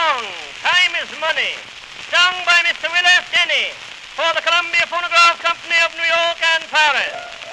song, Time is Money, sung by Mr. Denny for the England Phonograph Company of New York and Paris.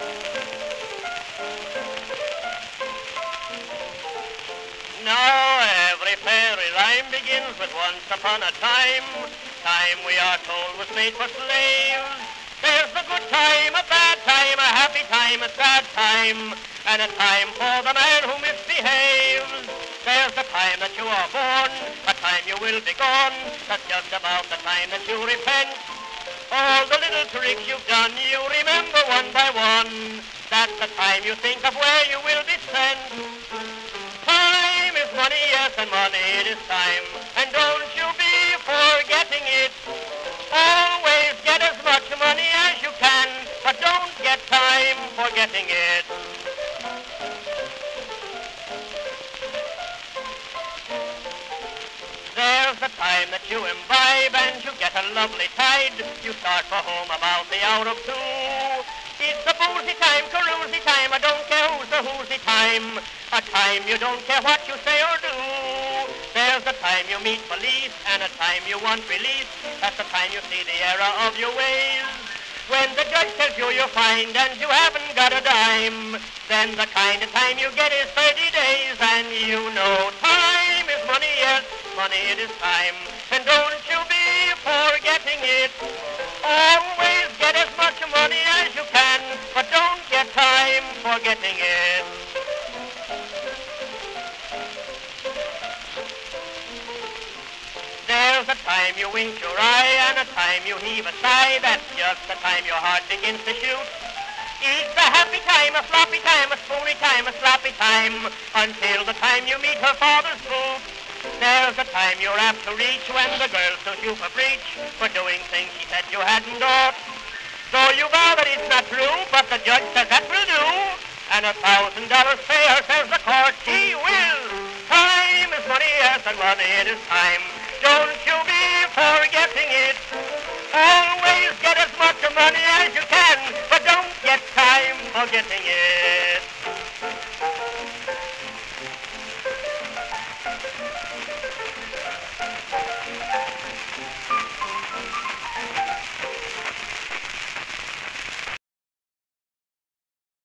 Now every fairy rhyme begins with once upon a time. Time, we are told, was made for slaves. There's a good time, a bad time, a happy time, a sad time, and a time for the man who misbehaves. There's the time that you are born, a time you will be gone. That's just about the time that you repent. All the little tricks you've done, you remember one by one. That's the time you think of where you will be sent. Time is money, yes, and money it is time. And don't you be forgetting it. Always get as much money as you can, but don't get time forgetting it. There's the time that you imbibe and you get a lovely tide. You start for home about the hour of 2. It's a boozy time, carousy time, I don't care who's the whoosy time. A time you don't care what you say or do. There's the time you meet police and a time you want release. That's the time you see the error of your ways. When the judge tells you you're fined and you haven't got a dime, then the kind of time you get is 30 days. And you know time is money, yes, money it is time. And don't you be forgetting it. Always get as much money as you can, but don't get time forgetting it. There's a time you wink your eye and a time you heave a sigh. That's just the time your heart begins to shoot. It's a happy time, a floppy time, a spoony time, a sloppy time, until the time you meet her father's boot. There's a time you're apt to reach when the girl sues you for breach, for doing things she said you hadn't ought. So you vow that it's not true, but the judge says that will do, and $1,000 pay her, says the court, he will. Time is money, yes, and money it is time. Don't you be forgetting it. Always get as much money as you can, but don't get time forgetting it.